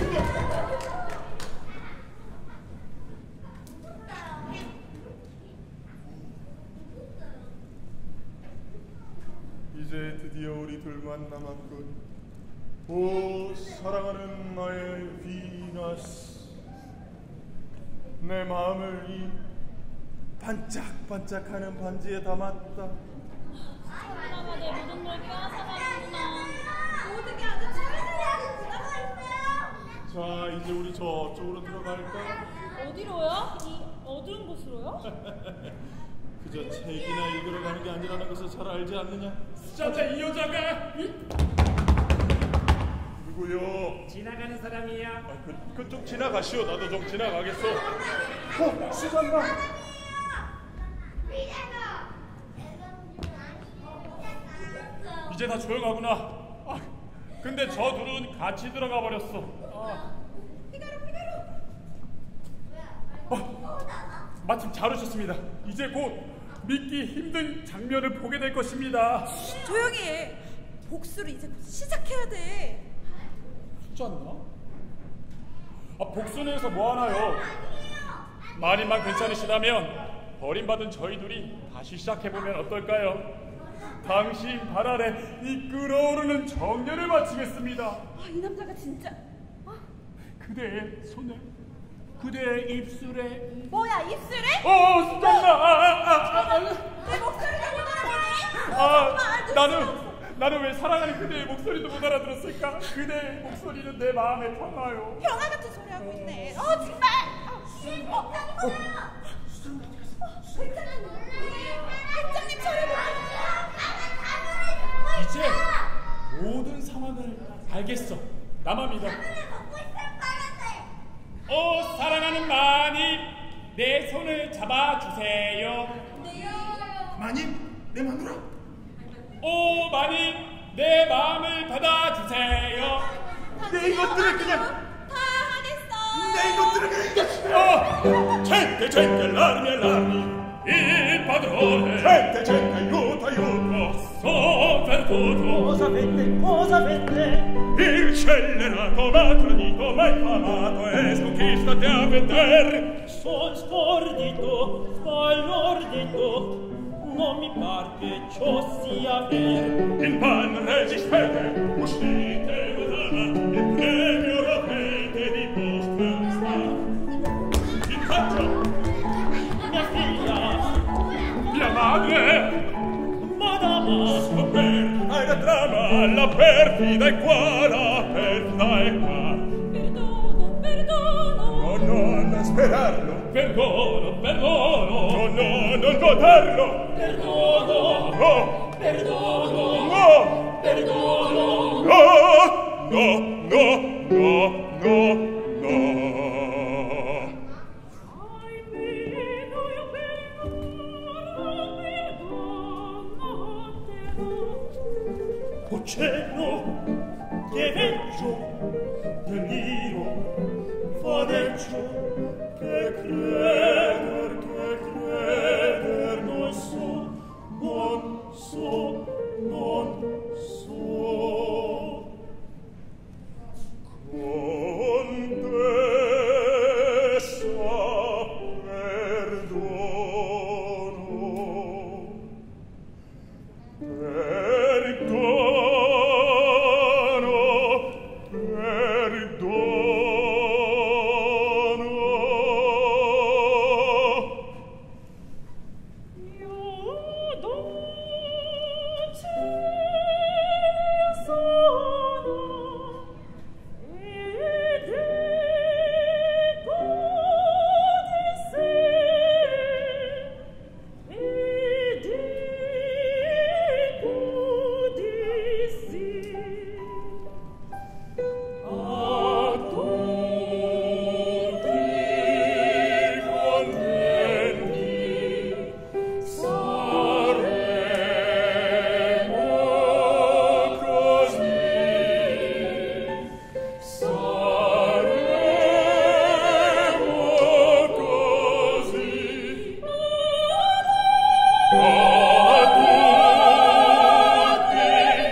이제 드디어 우리 둘만 남았군. 오, 사랑하는 나의 비너스, 내 마음을 이 반짝반짝하는 반지에 담았다. 사랑아, 내 모든 걸 빼앗아가는구나. 모든 게 아주 잘하고 지나가 있어요. 자, 이제 우리 저쪽으로 들어갈까? 어디로요? 이 어두운 곳으로요? 그저 책이나 읽으러 가는 게 아니라는 것을 잘 알지 않느냐? 수잔나, 이 여자가 누구요? 지나가는 사람이야. 그쪽 지나가시오. 나도 좀 지나가겠소. 수잔나. 이제 다 조용하구나. 아, 근데 저 둘은 같이 들어가 버렸어. 마침 잘 오셨습니다. 이제 곧 믿기 힘든 장면을 보게 될 것입니다. 조용히 해. 복수를 이제 곧 시작해야 돼. 쉽지 않나? 복수는 해서 뭐하나요? 만인만 괜찮으시다면 버림받은 저희 둘이 다시 시작해보면 어떨까요? 당신 발 아래 이 끓어오르는 정열을 마치겠습니다. 이 남자가 진짜. 그대의 손에, 그대의 입술에. 뭐야, 입술에? 수잔나! 내 목소리가 못 알아보네. 나는 왜 사랑하는 그대의 목소리도 못 알아들었을까? 그대의 목소리는 내 마음에 평화요. 평화 같은 소리 하고 있네. 정말. 괜찮아. 마음을 알겠어. 나만 믿어. 하늘을 먹고 있어요, 빨간색. 오 사랑하는 마님, 내 손을 잡아주세요. 네요. 마님, 내 마누라. 오 마님, 내 마음을 받아주세요. 내 이것들을 그냥, 다 하겠어. 내 이것들을 그냥. Gente, gente, l'armi, l'armi, il padrone. gente, gente, aiuto, aiuto. So perduto. Cosa avete, cosa avete? Il scellerato m'ha tradito, m'ha infamato e sconquista te a veder. Son stordito, sbalordito, non mi par che ciò sia vero. In pan resistete, uscite godana, il premio rapente di vostra sta. In faccia, Mia figlia, mia madre, madama, scoperta è la trama, la perfida è qua, la perfida è qua. Perdono, perdono. No, no, non sperarlo. Perdono, perdono, no, no, non goderlo. perdono, No, perdono, no, perdono. no, no, no, no, no, no. Almeno io perdono, perdono te. O cielo, che veggio, deliro, fadeggio, che creder, non so, non so, non so. Contessa, perdono, Io dolce sono ed ecco di sé ed ecco di sì. A tutti contenti saremo così, saremo così. A tutti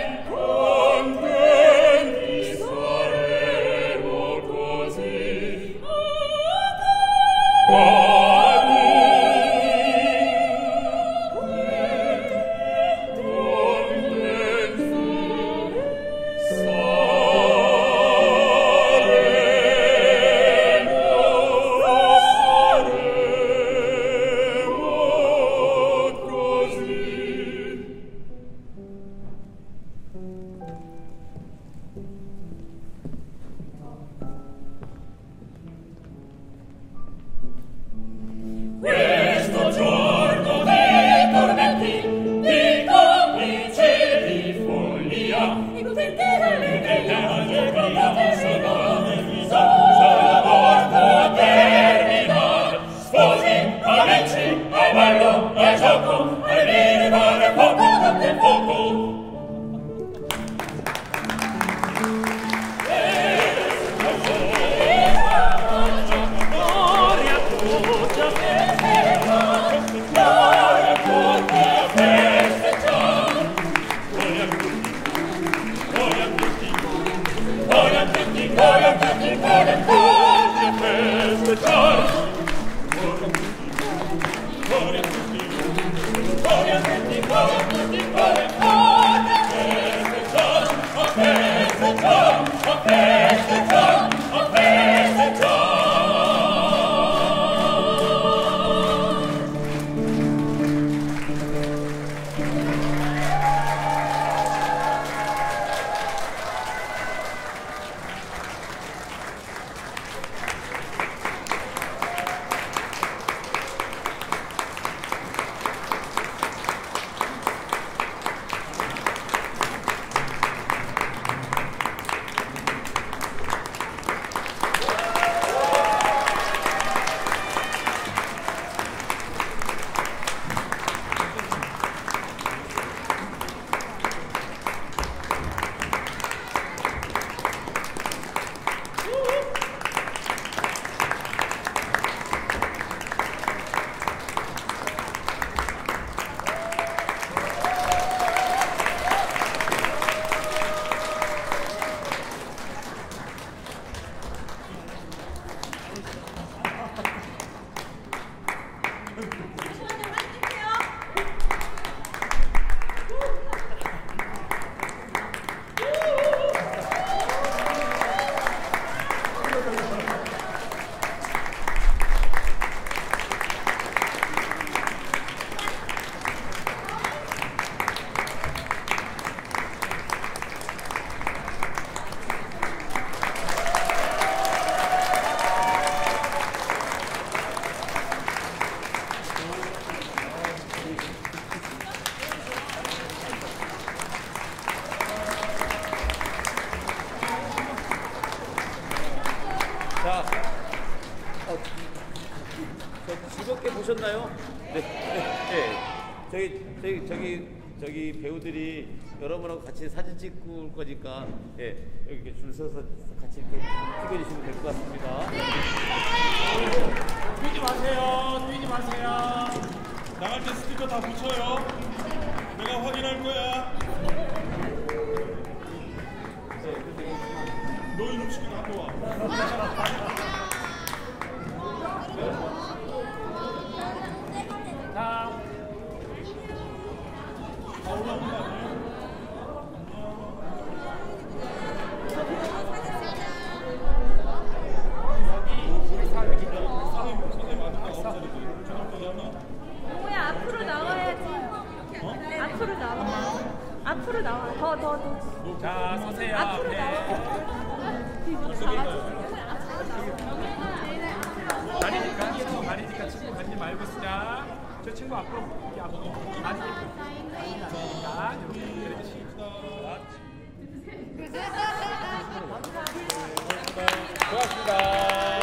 contenti saremo così. Questo giorno dei tormenti, di complice di follia, Potete allegria, morto termina, sposi, amici, a ballo, a gioco, a vivere poco da poco. Gloria a tutti, a Gloria a tutti, a festeggiare. Gloria a tutti, gloria a tutti, gloria a tutti, gloria a tutti, gloria a tutti, a festeggiare. Gloria a tutti, gloria a tutti, gloria a tutti, gloria a tutti, gloria a tutti, a festeggiare, a festeggiare, a festeggiare. 됐나요? 네. 저기 배우들이 여러분하고 같이 사진 찍고 올 거니까 여기 이렇게 줄 서서 같이 이렇게 찍어주시면 될 것 같습니다. 뛰지 마세요. 나갈 때 스티커 다 붙여요. 내가 확인할 거야. 너 이름 시켜 갖고 와. 다 올라온 거 아니에요? 뭐야, 앞으로 나와야지. 앞으로 나와. 앞으로 나와. 더. 자, 서세요. 앞으로 나와. 다리니까 친구 가지 말고 쓰자. 저 친구 앞으로 다리니까 이렇게 고맙습니다.